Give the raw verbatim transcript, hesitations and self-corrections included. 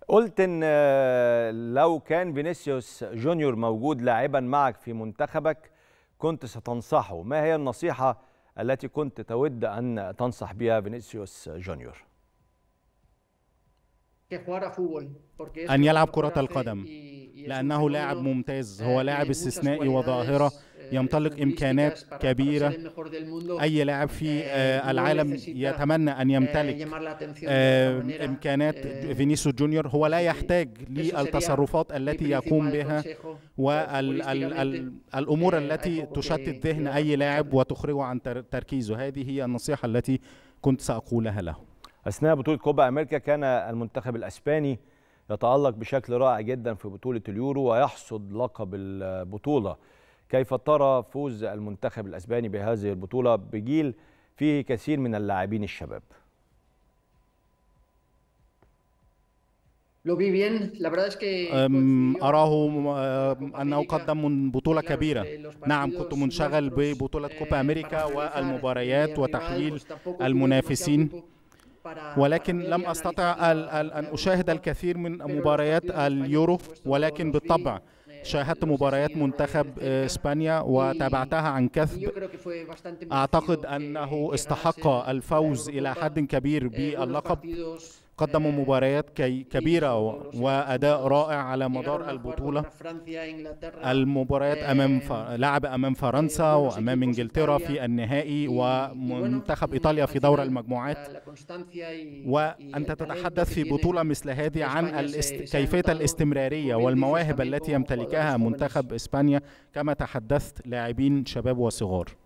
قلت ان لو كان فينيسيوس جونيور موجود لاعبا معك في منتخبك كنت ستنصحه، ما هي النصيحة التي كنت تود أن تنصح بها فينيسيوس جونيور؟ أن يلعب كرة القدم لأنه لاعب ممتاز، هو لاعب استثنائي وظاهرة يمتلك إمكانات كبيرة. أي لاعب في العالم يتمنى أن يمتلك إمكانات فينيسيوس جونيور. هو لا يحتاج للتصرفات التي يقوم بها والأمور التي تشتت ذهن أي لاعب وتخرجه عن تركيزه. هذه هي النصيحة التي كنت سأقولها له. أثناء بطولة كوبا أمريكا كان المنتخب الأسباني يتألق بشكل رائع جدا في بطولة اليورو ويحصد لقب البطولة. كيف ترى فوز المنتخب الأسباني بهذه البطولة بجيل فيه كثير من اللاعبين الشباب؟ أراه أنه قدم بطولة كبيرة. نعم، كنت منشغل ببطولة كوبا أمريكا والمباريات وتحليل المنافسين، ولكن لم أستطع أن أشاهد الكثير من مباريات اليورو، ولكن بالطبع شاهدت مباريات منتخب إسبانيا وتابعتها عن كثب. أعتقد أنه استحق الفوز إلى حد كبير باللقب. قدموا مباريات كبيرة وأداء رائع على مدار البطولة. المباريات أمام ف... لعب أمام فرنسا وأمام إنجلترا في النهائي ومنتخب إيطاليا في دور المجموعات. وأنت تتحدث في بطولة مثل هذه عن الاست... كيفية الاستمرارية والمواهب التي يمتلكها منتخب إسبانيا، كما تحدثت لاعبين شباب وصغار.